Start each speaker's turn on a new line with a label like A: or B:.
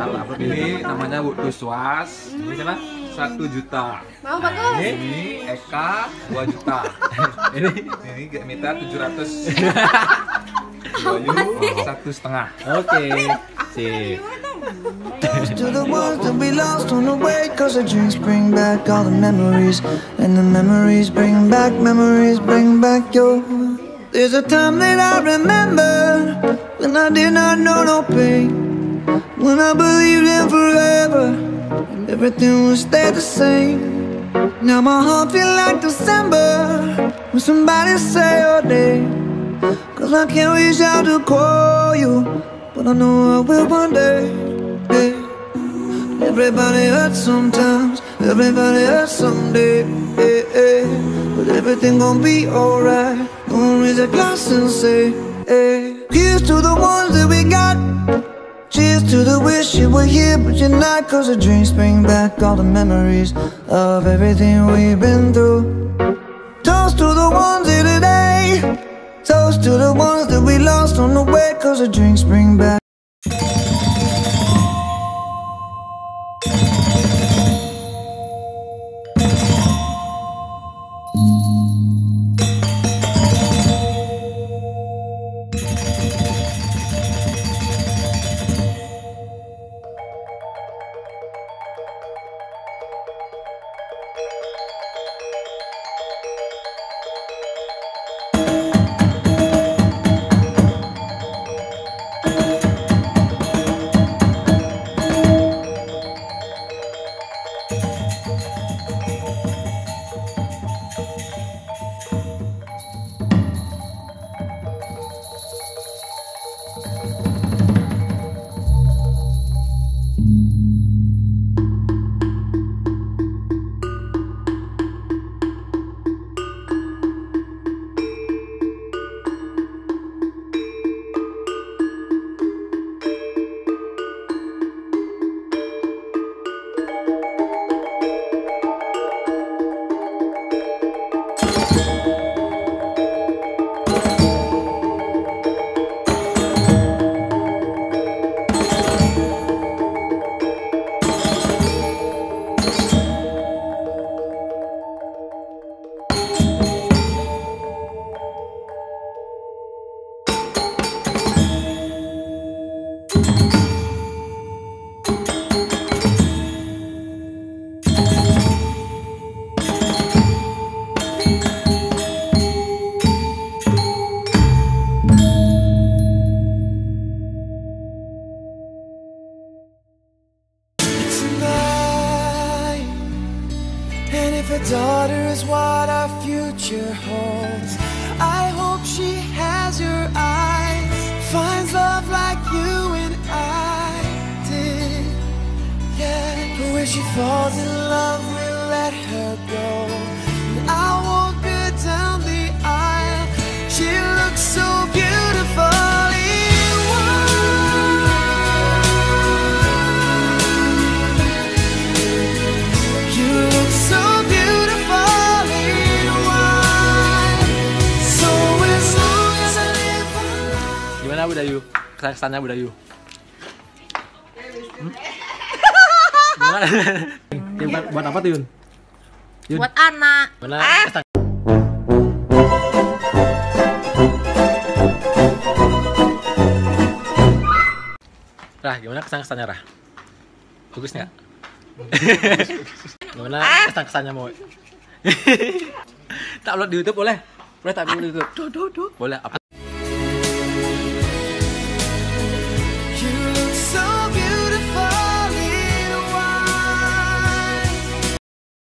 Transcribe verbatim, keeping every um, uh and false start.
A: Ini namanya Wudu Swas. Ini siapa? Satu juta.
B: Mau bagus.
A: Ini Eka dua juta. Ini ini Mita tujuh ratus. Bayu satu setengah.
C: Oke, sip.
D: To the ones that we lost on the way, cause the drinks bring back all the memories, and the memories bring back, memories bring back your. There's a time that I remember when I did not know no pain, when I believed in forever and everything would stay the same. Now my heart feel like December when somebody say your name, cause I can't reach out to call you, but I know I will one day. Yeah. Everybody hurts sometimes, everybody hurts someday, yeah, yeah. But everything gon' be alright. Gonna raise a glass and say, hey. Here's to the ones that we got. Cheers to the wish you were here but you're not, cause the drinks bring back all the memories of everything we've been through. Toast to the ones here today, toast to the ones that we lost on the way, cause the drinks bring back.
E: If a daughter is what our future holds, I hope she has your eyes, finds love like you and I did. Yeah, but when she falls in love, we'll let her go, and I won't be down the aisle. She looks so beautiful.
C: Gimana Budayu? Kesannya Budayu? Hmm? Gimana? Ini buat, buat apa tuh Yun? Yun?
B: Buat anak.
C: Mana?
B: Ah.
C: Rah, gimana kesan-kesannya Rah? Bagus nggak? Gimana kesan-kesannya mau? Tak upload di YouTube boleh? Boleh tak upload di YouTube? Boleh. Apa?